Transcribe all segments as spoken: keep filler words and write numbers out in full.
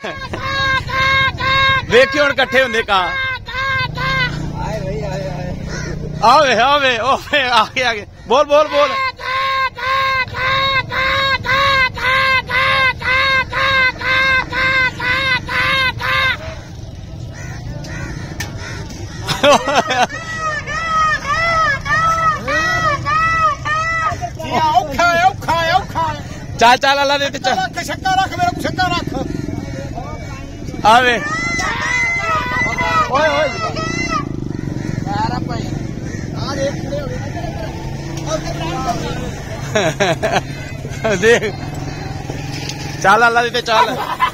वेखी हुण कट्ठे हुंदे कां आवे आवे ओवे आगे आगे बोल बोल बोल चल चल अल्लाह दे चल छक्का रख मेरे को छक्का रख आवे ओए ओए यार भाई आ देख देख चल अल्लाह दे चल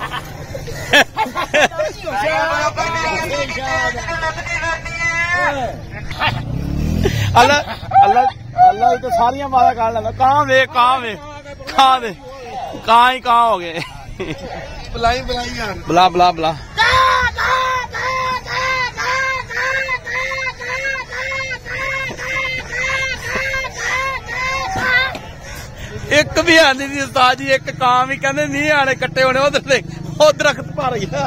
अल्लाह अल्लाह अल्लाह तो सारिया माला काट लेना कहाँ वे कहाँ वे कहाँ वे कहाँ ही कहाँ हो गए बुलाई बुलाई यार बुला बुला बुला एक भी आंदी थी उस्ताद जी एक कां भी कहते नहीं आने कट्टे होने उधर देख वो दरख्त पा रही है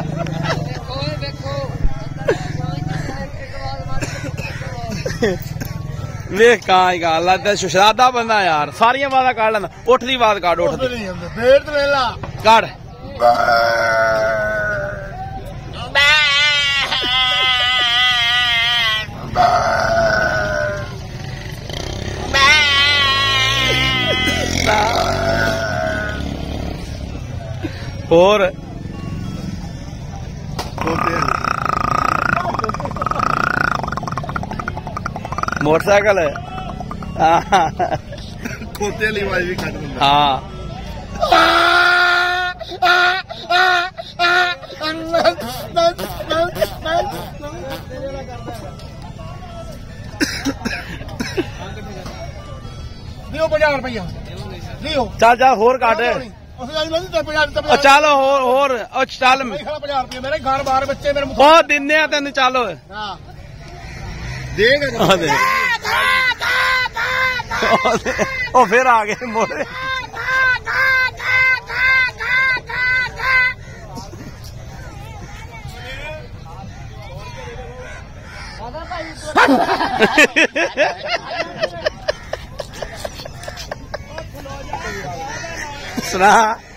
वेख कां ही कां अल्लाह दा शरादा बंदा यार सारियां बात काट लेंदा उठ दी बात काट उठ दी बेट वेला काट और मोटरसाइकिल खोते वाली आवाज भी कट दिंदा हाँ दियो पचास रुपया दियो चल चल होर काट चल होर होर चल पचास रुपया मेरे घर बार बच्चे मेरे बहुत दिन तेन चल ओ फिर आ गए मोरे सुना